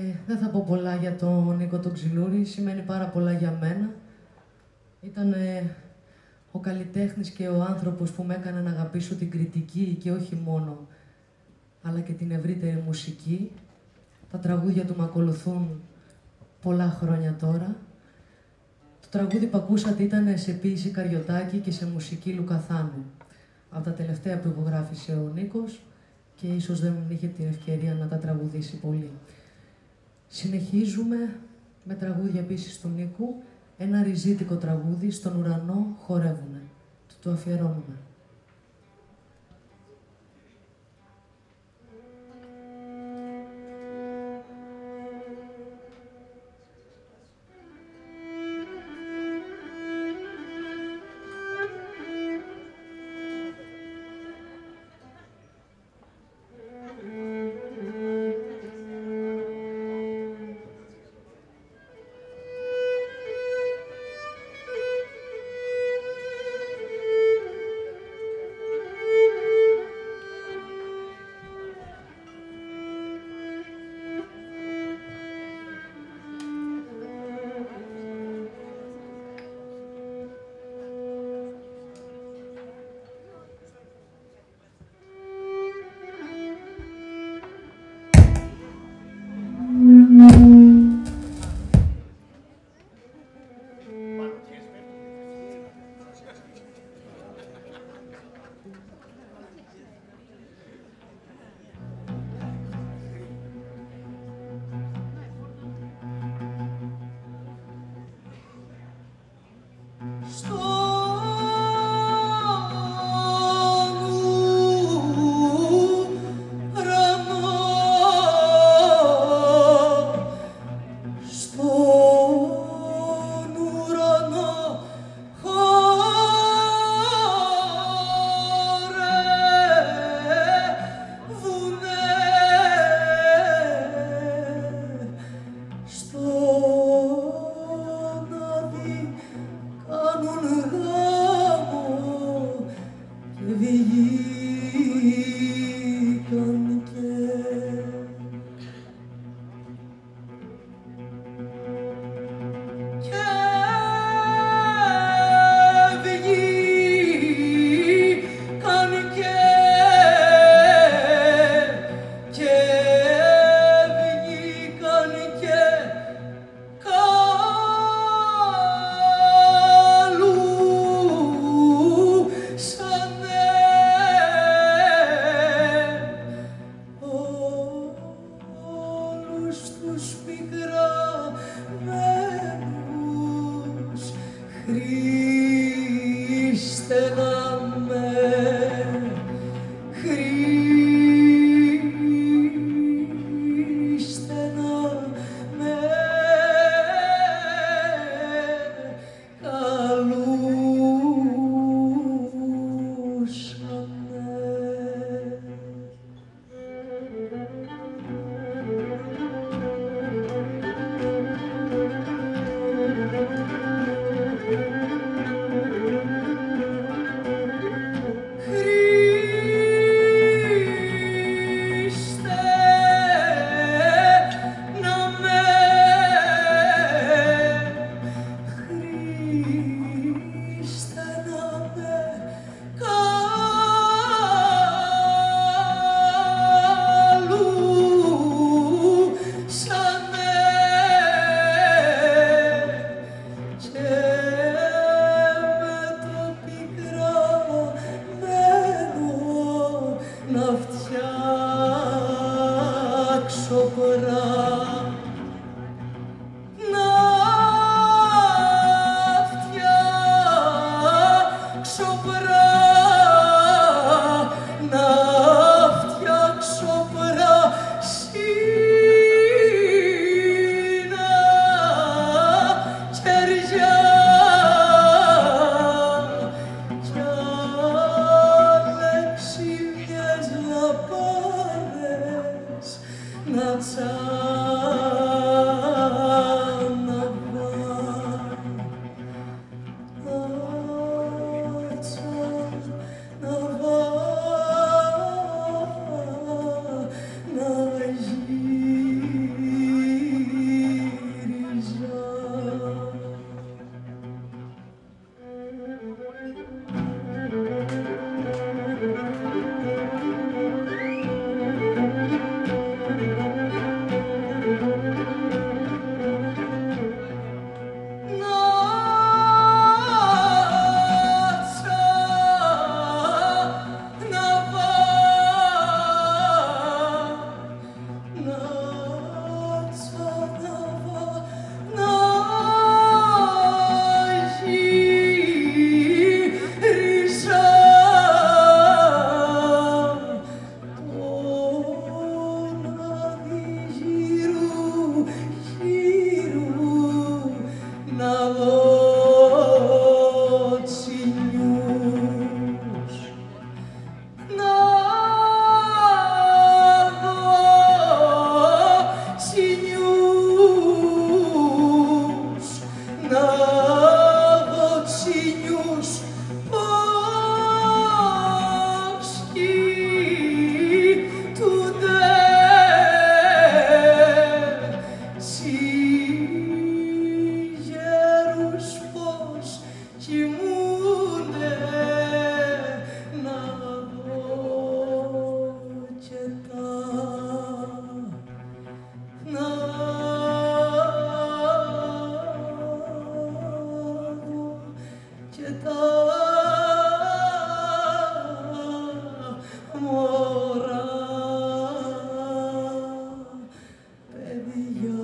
Δεν θα πω πολλά για τον Νίκο τον Ξυλούρη, σημαίνει πάρα πολλά για μένα. Ήταν ο καλλιτέχνης και ο άνθρωπος που με έκανε να αγαπήσω την κριτική και όχι μόνο, αλλά και την ευρύτερη μουσική. Τα τραγούδια του με ακολουθούν πολλά χρόνια τώρα. Το τραγούδι που ακούσατε ήταν σε ποίηση Καριωτάκη και σε μουσική Λουκαθάνου. Από τα τελευταία που υπογράφησε ο Νίκος και ίσως δεν είχε την ευκαιρία να τα τραγουδήσει πολύ. Συνεχίζουμε με τραγούδια επίσης του Νίκου, ένα ριζίτικο τραγούδι, «Στον ουρανό χορεύουνε». Του το αφιερώνουμε. Not so να δω τσινιούς πως κοιτούνται τσιγέρους πως κοιμούνται να δω και τα να δω και τα μωρά παιδιά.